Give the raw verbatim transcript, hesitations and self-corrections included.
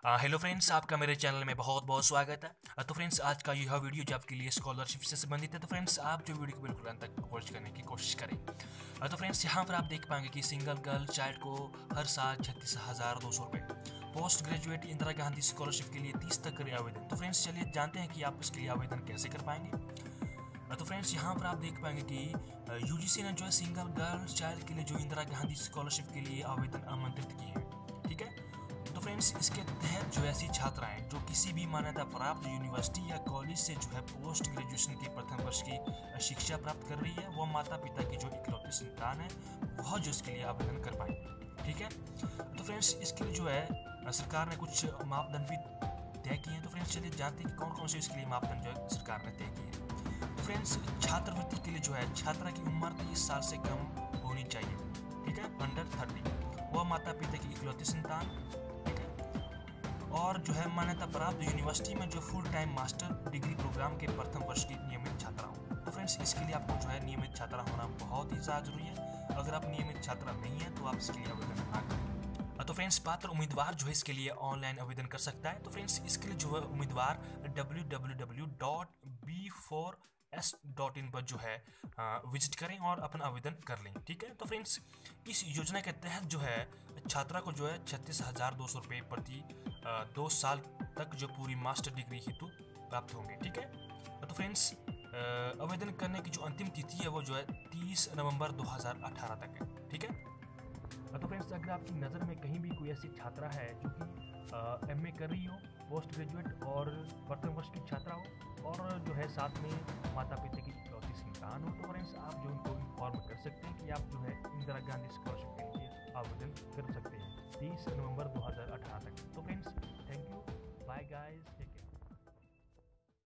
Hello friends, आपका मेरे channel में बहुत बहुत स्वागत है। अ, तो फ्रेंड्स, आज का यह वीडियो जो आपके लिए स्कॉलरशिप से संबंधित है। तो फ्रेंड्स, आप जो वीडियो को बिल्कुल अंत तक वॉच करने की कोशिश करें। अ, तो फ्रेंड्स, यहाँ पर आप देख पाएंगे कि सिंगल गर्ल चाइल्ड को हर साल छत्तीस हज़ार दो सौ रुपये, post graduate Indira Gandhi scholarship के लिए तीस तक करें आवेदन। तो फ्रेंड्स, चलिए जानते हैं कि आप इसके लिए आवेदन कैसे कर पाएंगे। अ, तो फ्रेंड्स, यहाँ पर आप देख पाएंगे कि यूजीसी ने जो है सिंगल गर्ल चाइल्ड के लिए जो इंदिरा गांधी स्कॉलरशिप के लिए आवेदन आमंत्रित किए हैं। ठीक है, तो फ्रेंड्स, इसके तहत जो ऐसी छात्राएं जो किसी भी मान्यता प्राप्त यूनिवर्सिटी या कॉलेज से जो है पोस्ट ग्रेजुएशन के प्रथम वर्ष की शिक्षा प्राप्त कर रही है, वह माता पिता की जो इकलौती संतान है, वह जो इसके लिए आवेदन कर पाएंगे। ठीक है, तो फ्रेंड्स, इसके लिए जो है सरकार ने कुछ मापदंड भी तय किए हैं। तो फ्रेंड्स, चलिए जानते हैं कि कौन कौन से इसके लिए मापदंड जो है सरकार ने तय किए हैं। तो फ्रेंड्स, छात्रवृत्ति के लिए जो है छात्रा की उम्र तीस साल से कम होनी चाहिए। ठीक है, अंडर थर्टी, वह माता पिता की इकलौती संतान, और जो है मान्यता प्राप्त यूनिवर्सिटी में जो full time master degree program के प्रथम वर्ष की नियमित छात्रा हो। तो फ्रेंड्स, इसके लिए आपको जो है नियमित छात्रा होना बहुत ही ज़्यादा जरूरी है। अगर आप नियमित छात्रा नहीं है तो आप इसके लिए आवेदन ना करें। तो फ्रेंड्स, पात्र उम्मीदवार जो है इसके लिए ऑनलाइन आवेदन कर सकता है। तो फ्रेंड्स, इसके लिए जो है उम्मीदवार W W W dot B four S dot in पर जो है विजिट करें और अपना आवेदन कर लें। ठीक है, तो फ्रेंड्स, इस योजना के तहत जो है छात्रा को जो है छत्तीस हज़ार दो सौ रुपये प्रति दो साल तक जो पूरी मास्टर डिग्री हेतु प्राप्त होंगे। ठीक है, तो फ्रेंड्स, आवेदन करने की जो अंतिम तिथि है वो जो है तीस नवंबर दो हज़ार अठारह तक है। ठीक है, तो फ्रेंड्स, अगर आपकी नज़र में कहीं भी कोई ऐसी छात्रा है जो कि एम ए कर रही हो, पोस्ट ग्रेजुएट और प्रथम वर्ष की छात्रा हो, और जो है साथ में माता पिता की इकलौती संतान हो, तो फ्रेंड्स आप जो उनको इन्फॉर्म कर सकते हैं कि आप जो है इंदिरा गांधी स्कॉलरशिप के लिए आवेदन कर सकते हैं तीस नवंबर दो हज़ार अठारह तक। तो friends, thank you, bye guys.